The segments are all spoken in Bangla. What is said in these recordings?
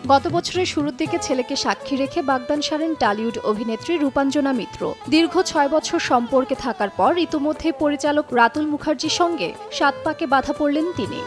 গত বছরের শুরুর দিকে ছেলেকে সাক্ষী রেখে বাগদান সারেন টলিউড অভিনেত্রী রূপাঞ্জনা মিত্র। দীর্ঘ ৬ বছর সম্পর্কে থাকার পর ইতোমধ্যে পরিচালক রাতুল মুখার্জির সঙ্গে ৭ পাকে বাধা পড়লেন তিনি।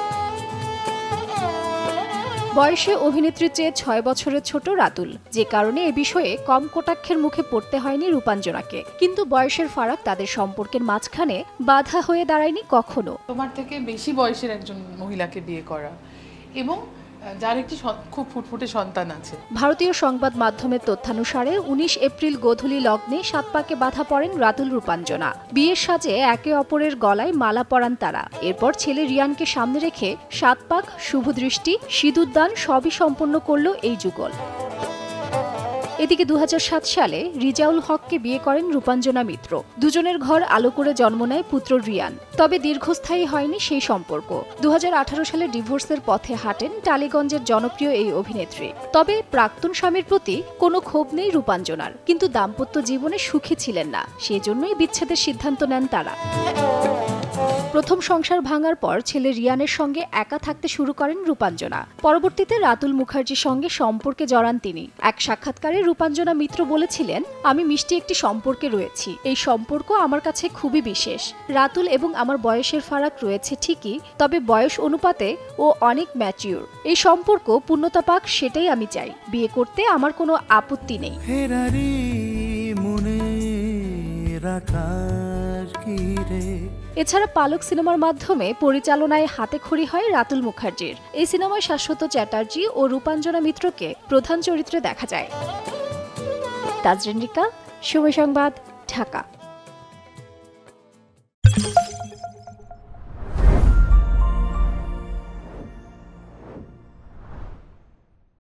বয়সে অভিনেত্রীর চেয়ে ৬ বছরের ছোট রাতুল, যে কারণে এ বিষয়ে কম কটাক্ষের মুখে পড়তে হয়নি রূপাঞ্জনাকে। কিন্তু বয়সের ফারাক তাদের সম্পর্কের মাঝখানে বাধা হয়ে দাঁড়ায়নি কখনো। তোমার থেকে বেশি বয়সের একজন মহিলাকে বিয়ে করা এবং যার একটি খুব ফুটফুটে সন্তান আছে। ভারতীয় সংবাদ মাধ্যমের তথ্যানুসারে ১৯ এপ্রিল গোধূলি লগ্নে ৭ পাকে বাধা পড়েন রাতুল রূপাঞ্জনা। বিয়ের সাজে একে অপরের গলায় মালা পরান তারা। এরপর ছেলে রিয়ানকে সামনে রেখে ৭ পাক, শুভদৃষ্টি, সিঁদুরদান সবই সম্পন্ন করল এই যুগল। এদিকে ২০০৭ সালে রিজাউল হককে বিয়ে করেন রূপাঞ্জনা মিত্র। দুজনের ঘর আলো করে জন্ম নেয় পুত্র রিয়ান। তবে দীর্ঘস্থায়ী হয়নি সেই সম্পর্ক। ২০১৮ সালে ডিভোর্সের পথে হাঁটেন টালিগঞ্জের জনপ্রিয় এই অভিনেত্রী। তবে প্রাক্তন স্বামীর প্রতি কোনো ক্ষোভ নেই রূপাঞ্জনার, কিন্তু দাম্পত্য জীবনে সুখী ছিলেন না, সেজন্যই বিচ্ছেদের সিদ্ধান্ত নেন তারা। প্রথম সংসার ভাঙার পর ছেলে রিয়ানের সঙ্গে একা থাকতে শুরু করেন রূপাঞ্জনা। পরবর্তীতে রাতুল মুখার্জির সঙ্গে সম্পর্কে জড়ান তিনি। এক সাক্ষাৎকারে রূপাঞ্জনা মিত্র বলেছিলেন, আমি মিষ্টি একটি সম্পর্কে রয়েছি। এই সম্পর্ক আমার কাছে খুবই বিশেষ। রাতুল এবং আমার বয়সের ফারাক রয়েছে ঠিকই, তবে বয়স অনুপাতে ও অনেক ম্যাচিউর। এই সম্পর্ক পূর্ণতা পাক, সেটাই আমি চাই। বিয়ে করতে আমার কোনো আপত্তি নেই। এছাড়া পালক সিনেমার মাধ্যমে পরিচালনায় হাতেখড়ি হয় রাতুল মুখার্জির। এই সিনেমায় শাশ্বত চ্যাটার্জি ও রূপাঞ্জনা মিত্রকে প্রধান চরিত্রে দেখা যায়। তাজরিন রিকা, সময় সংবাদ, ঢাকা।